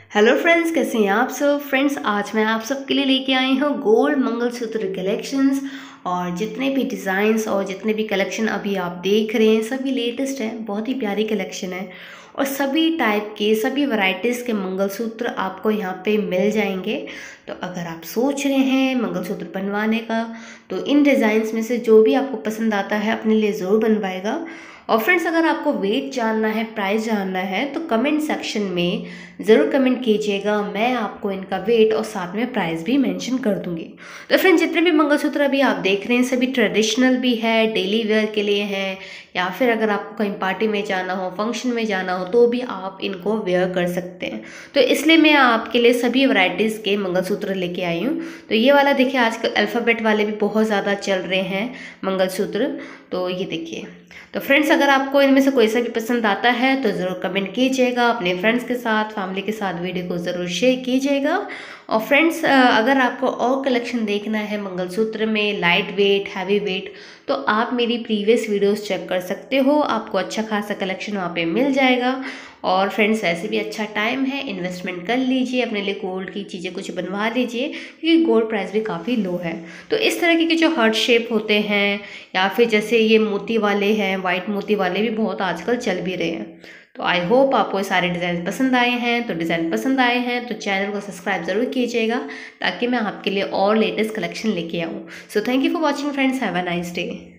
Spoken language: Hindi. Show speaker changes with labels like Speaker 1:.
Speaker 1: हेलो फ्रेंड्स, कैसे हैं आप सब। फ्रेंड्स, आज मैं आप सबके लिए लेके आई हूँ गोल्ड मंगलसूत्र कलेक्शंस। और जितने भी डिज़ाइंस और जितने भी कलेक्शन अभी आप देख रहे हैं सभी लेटेस्ट हैं, बहुत ही प्यारी कलेक्शन है। और सभी टाइप के सभी वैरायटीज़ के मंगलसूत्र आपको यहाँ पे मिल जाएंगे। तो अगर आप सोच रहे हैं मंगलसूत्र बनवाने का तो इन डिज़ाइंस में से जो भी आपको पसंद आता है अपने लिए ज़रूर बनवाएगा। और फ्रेंड्स, अगर आपको वेट जानना है, प्राइस जानना है तो कमेंट सेक्शन में ज़रूर कमेंट कीजिएगा। मैं आपको इनका वेट और साथ में प्राइस भी मेंशन कर दूंगी। तो फ्रेंड्स, जितने भी मंगलसूत्र अभी आप देख रहे हैं सभी ट्रेडिशनल भी है, डेली वेयर के लिए हैं, या फिर अगर आपको कहीं पार्टी में जाना हो, फंक्शन में जाना हो तो भी आप इनको वेयर कर सकते हैं। तो इसलिए मैं आपके लिए सभी वैरायटीज़ के मंगलसूत्र लेके आई हूँ। तो ये वाला देखिए, आजकल अल्फ़ाबेट वाले भी बहुत ज़्यादा चल रहे हैं मंगलसूत्र। तो ये देखिए। तो फ्रेंड्स, अगर आपको इनमें से कोई सा भी पसंद आता है तो ज़रूर कमेंट कीजिएगा। अपने फ्रेंड्स के साथ, फैमिली के साथ वीडियो को ज़रूर शेयर कीजिएगा। और फ्रेंड्स, अगर आपको और कलेक्शन देखना है मंगलसूत्र में, लाइट वेट, हैवी वेट, तो आप मेरी प्रीवियस वीडियोस चेक कर सकते हो। आपको अच्छा खासा कलेक्शन वहाँ पे मिल जाएगा। और फ्रेंड्स, वैसे भी अच्छा टाइम है, इन्वेस्टमेंट कर लीजिए, अपने लिए गोल्ड की चीज़ें कुछ बनवा लीजिए, क्योंकि गोल्ड प्राइस भी काफ़ी लो है। तो इस तरह के जो हार्ट शेप होते हैं, या फिर जैसे ये मोती वाले हैं, वाइट मोती वाले भी बहुत आजकल चल भी रहे हैं। तो आई होप आपको ये सारे डिज़ाइन पसंद आए हैं। तो डिज़ाइन पसंद आए हैं तो चैनल को सब्सक्राइब ज़रूर कीजिएगा, ताकि मैं आपके लिए और लेटेस्ट कलेक्शन लेके आऊँ। So thank you for watching friends, have a nice day.